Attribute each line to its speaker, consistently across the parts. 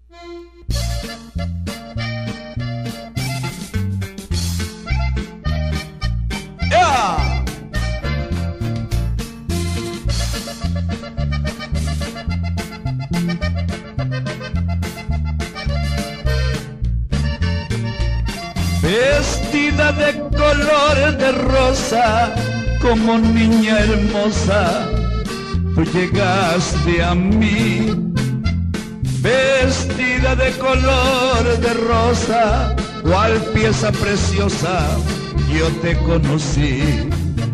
Speaker 1: Vestida de color de rosa, como niña hermosa, tú llegaste a mí. Vestida de color de rosa, cual pieza preciosa, yo te conocí.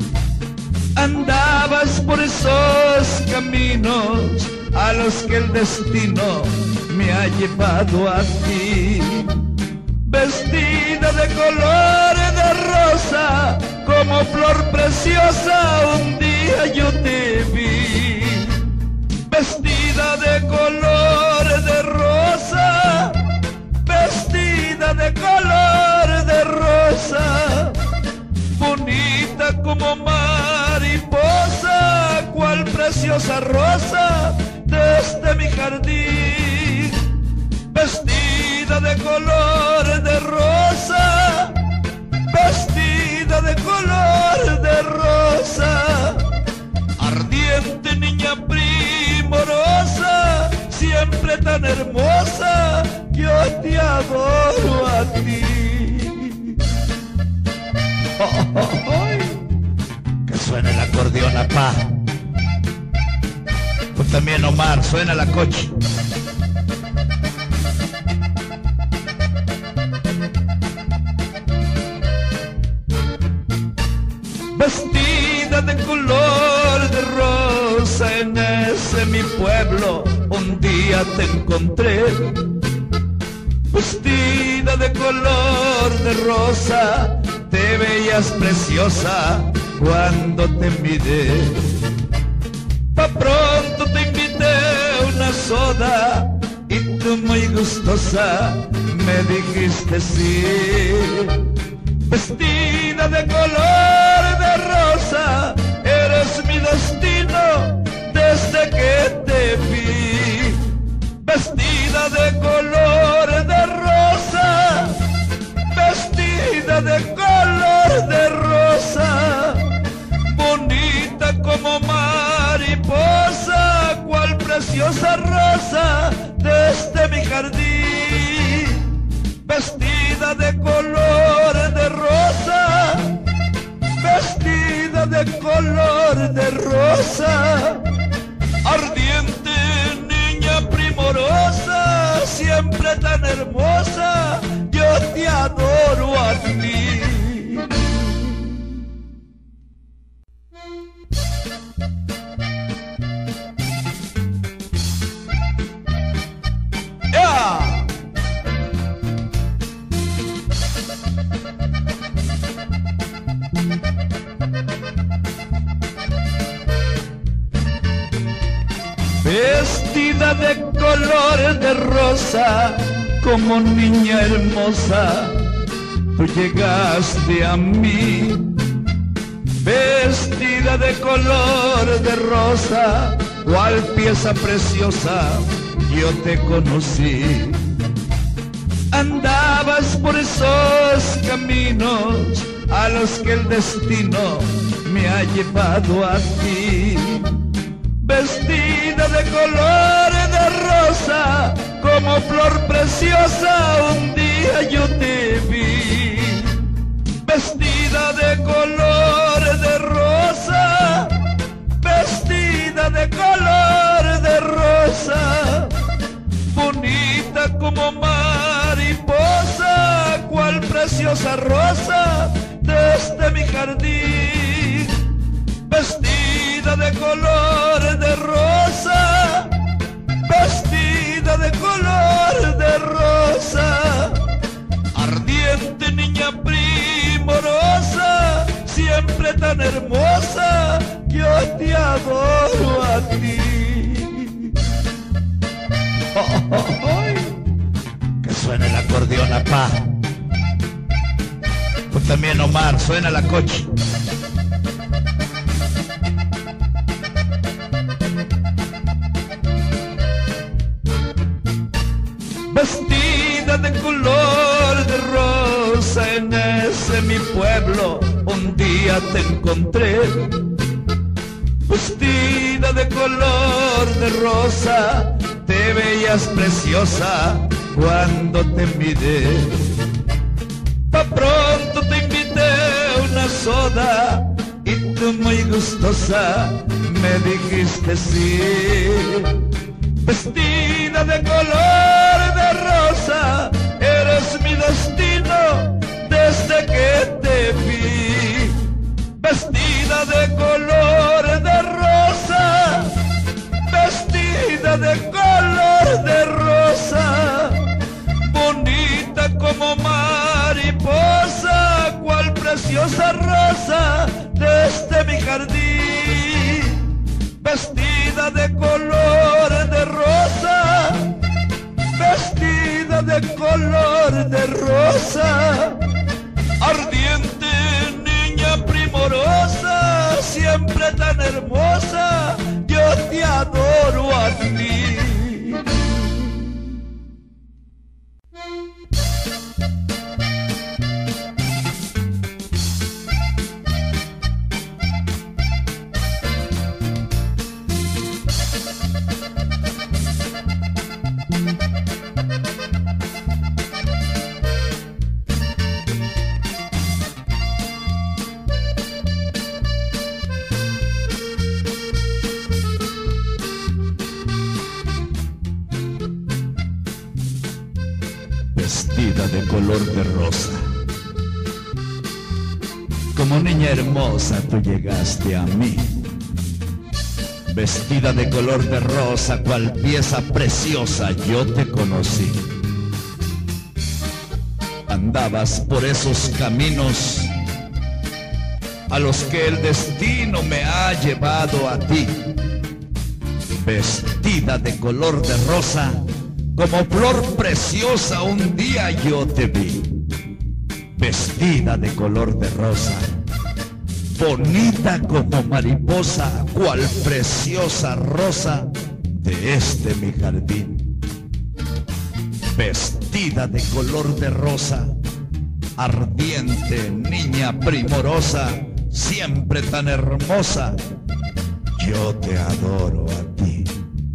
Speaker 1: Andabas por esos caminos a los que el destino me ha llevado a ti. Vestida de color de rosa, como flor preciosa, un día yo te vi. Vestida de color de rosa, vestida de color de rosa, bonita como mariposa, cual preciosa rosa desde mi jardín. Vestida de color de rosa, vestida de color de rosa, ardiente niña primorosa, siempre tan hermosa, yo te adoro a ti. Que suene el acordeón, apá. Pues también Omar, suena la coche. Vestida de color de rosa, en ese mi pueblo un día te encontré. Vestida de color de rosa, te veías preciosa cuando te miré. Pa' pronto te invité a una soda y tú muy gustosa me dijiste sí. Vestida de color de rosa, eres mi destino desde que te vi. Vestida de color de rosa, vestida de color de rosa, bonita como mariposa, cual preciosa rosa desde mi jardín. Vestida de color de rosa, vestida de color de rosa, ardiente niña primorosa, siempre tan hermosa, yo te adoro a ti. Vestida de color de rosa, como niña hermosa, tú llegaste a mí. Vestida de color de rosa, cual pieza preciosa, yo te conocí. Andabas por esos caminos a los que el destino me ha llevado a ti. Vestida de color de rosa, como flor preciosa, un día yo te vi. Vestida de color de rosa, vestida de color de rosa, bonita como mariposa, cual preciosa rosa desde mi jardín. Vestida de color de rosa, vestida de color de rosa, ardiente niña primorosa, siempre tan hermosa, yo te adoro a ti. Que suene el acordeón, apá. Pues también Omar, suena la coche. vestida de color de rosa. En ese mi pueblo un día te encontré, vestida de color de rosa, te veías preciosa cuando te miré. Pa' pronto te invité una soda y tú muy gustosa me dijiste sí. Vestida de color de rosa, eres mi destino desde que te vi. Vestida de color de rosa, vestida de color de rosa, bonita como mariposa, cual preciosa rosa desde mi jardín. Vestida de color de rosa, vestida de color de rosa, ardiente niña primorosa, siempre tan hermosa, yo te adoro a ti. Vestida de color de rosa, como niña hermosa tú llegaste a mí. Vestida de color de rosa, cual pieza preciosa yo te conocí. Andabas por esos caminos a los que el destino me ha llevado a ti. Vestida de color de rosa, como flor preciosa un día yo te vi. Vestida de color de rosa, bonita como mariposa, cual preciosa rosa de este mi jardín. Vestida de color de rosa, ardiente niña primorosa, siempre tan hermosa, yo te adoro a ti.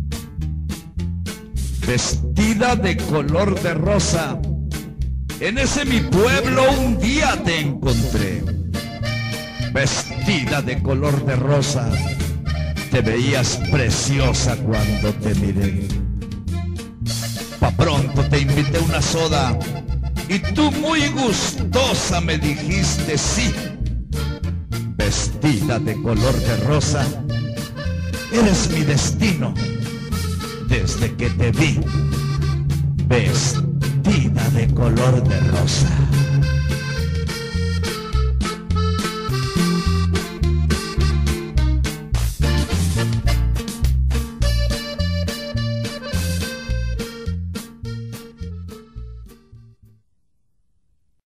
Speaker 1: Vestida de color de rosa, en ese mi pueblo un día te encontré. Vestida de color de rosa, te veías preciosa cuando te miré. Pa' pronto te invité una soda y tú muy gustosa me dijiste sí. Vestida de color de rosa, eres mi destino desde que te vi. Vestida de color de rosa.